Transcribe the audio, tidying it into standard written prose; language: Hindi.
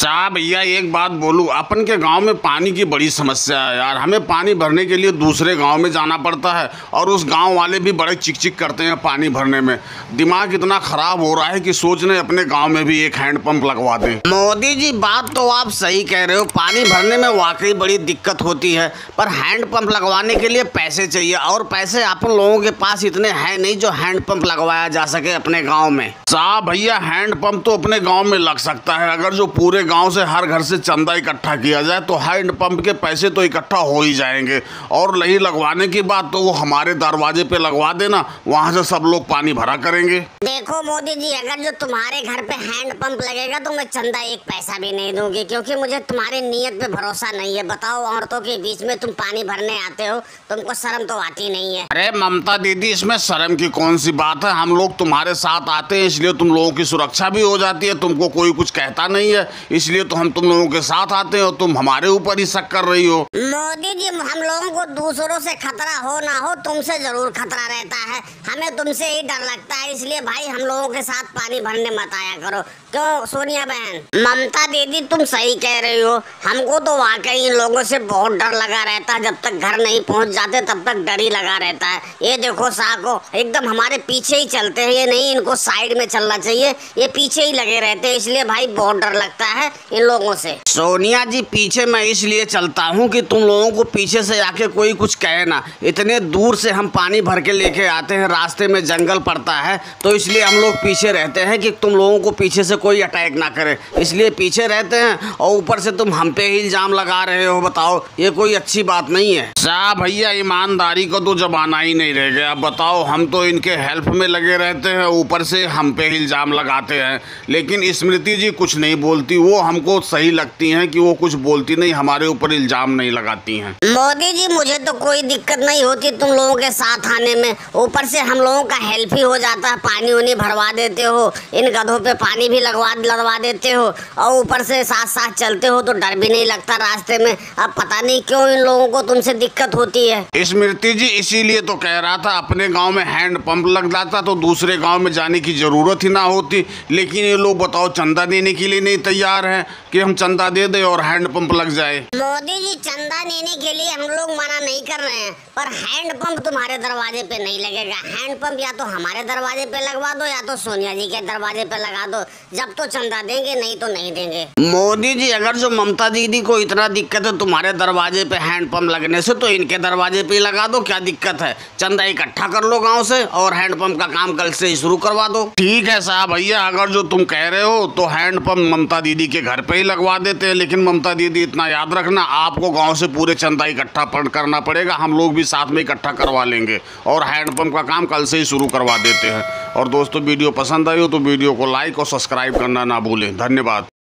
साहब भैया एक बात बोलूं, अपन के गांव में पानी की बड़ी समस्या है यार। हमें पानी भरने के लिए दूसरे गांव में जाना पड़ता है और उस गांव वाले भी बड़े चिक करते हैं पानी भरने में। दिमाग इतना खराब हो रहा है कि सोच रहे अपने गांव में भी एक हैंडपंप लगवा दें। मोदी जी बात तो आप सही कह रहे हो, पानी भरने में वाकई बड़ी दिक्कत होती है, पर हैंडपंप लगवाने के लिए पैसे चाहिए और पैसे अपन लोगों के पास इतने हैं नहीं जो हैंडपंप लगवाया जा सके अपने गाँव में। साहब भैया हैंडपंप तो अपने गाँव में लग सकता है अगर जो पूरे गांव से हर घर से चंदा इकट्ठा किया जाए तो हैंडपंप के पैसे तो इकट्ठा हो ही जाएंगे। और रही लगवाने की बात तो वो हमारे दरवाजे पे लगवा देना, वहां से सब लोग पानी भरा करेंगे। देखो मोदी जी, अगर जो तुम्हारे घर पे हैंडपंप लगेगा तो मैं चंदा एक पैसा भी नहीं दूंगी, क्योंकि मुझे तुम्हारी नीयत पे भरोसा नहीं है। बताओ, औरतों के बीच में तुम पानी भरने आते हो, तुमको शर्म तो आती नहीं है। अरे ममता दीदी, इसमें शर्म की कौन सी बात है। हम लोग तुम्हारे साथ आते हैं इसलिए तुम लोगों की सुरक्षा भी हो जाती है, तुमको कोई कुछ कहता नहीं है, इसलिए तो हम तुम लोगों के साथ आते हो। तुम हमारे ऊपर ही शक कर रही हो। मोदी जी, हम लोगों को दूसरों से खतरा हो ना हो, तुमसे जरूर खतरा रहता है। हमें तुमसे ही डर लगता है, इसलिए भाई हम लोगों के साथ पानी भरने मत आया करो। क्यों सोनिया बहन? ममता दीदी तुम सही कह रही हो, हमको तो वाकई इन लोगों से बहुत डर लगा रहता है। जब तक घर नहीं पहुंच जाते तब तक डर ही लगा रहता है। ये देखो साको एकदम हमारे पीछे ही चलते हैं, ये नहीं इनको साइड में चलना चाहिए, ये पीछे ही लगे रहते हैं, इसलिए भाई बहुत डर लगता है इन लोगों से। सोनिया जी, पीछे मैं इसलिए चलता हूँ कि तुम लोगों को पीछे से आके कोई कुछ कहे ना। इतने दूर से हम पानी भर के लेके आते हैं, रास्ते में जंगल पड़ता है, तो इसलिए हम लोग पीछे रहते हैं कि तुम लोगों को पीछे से कोई अटैक ना करे, इसलिए पीछे रहते हैं। और ऊपर से तुम हम पे ही इल्जाम लगा रहे हो, बताओ ये कोई अच्छी बात नहीं है। साहब भैया, ईमानदारी को तो जमाना ही नहीं रह गया। बताओ, हम तो इनके हेल्प में लगे रहते हैं, ऊपर से हम पे इल्जाम लगाते हैं। लेकिन स्मृति जी कुछ नहीं बोलती, वो हमको सही लगती हैं कि वो कुछ बोलती नहीं, हमारे ऊपर इल्जाम नहीं लगाती हैं। मोदी जी, मुझे तो कोई दिक्कत नहीं होती तुम लोगों के साथ आने में, ऊपर से हम लोगों का हेल्प ही हो जाता है। पानी उनी भरवा देते हो, इन गधों पे पानी भी लगवा देते हो, और ऊपर से साथ साथ चलते हो तो डर भी नहीं लगता रास्ते में। अब पता नहीं क्यों इन लोगों को तुमसे दिक्कत होती है। स्मृति जी इसीलिए तो कह रहा था, अपने गांव में हैंड पंप लग जाता तो दूसरे गांव में जाने की जरूरत ही ना होती। लेकिन ये लोग बताओ चंदा देने के लिए नहीं तैयार हैं कि हम चंदा दे दे और हैंड पंप लग जाए। मोदी जी, चंदा देने के लिए हम लोग मना नहीं कर रहे हैं, पर हैंड पंप तुम्हारे दरवाजे पे नहीं लगेगा। हैंड पंप या तो हमारे दरवाजे पे लगवा दो या तो सोनिया जी के दरवाजे पे लगा दो, जब तो चंदा देंगे, नहीं तो नहीं देंगे। मोदी जी, अगर जो ममता दीदी को इतना दिक्कत है तुम्हारे दरवाजे पे हैंडपंप लगने से, तो इनके दरवाजे पे ही लगा दो, क्या दिक्कत है। चंदा इकट्ठा कर लो गांव से और हैंडपंप का काम कल से ही शुरू करवा दो। ठीक है साहब भैया, अगर जो तुम कह रहे हो तो हैंडपंप ममता दीदी के घर पे ही लगवा देते हैं। लेकिन ममता दीदी इतना याद रखना, आपको गाँव से पूरे चंदा इकट्ठा करना पड़ेगा, हम लोग भी साथ में इकट्ठा करवा लेंगे और हैंडपंप का काम कल से ही शुरू करवा देते हैं। और दोस्तों, वीडियो पसंद आई हो तो वीडियो को लाइक और सब्सक्राइब करना ना भूलें। धन्यवाद।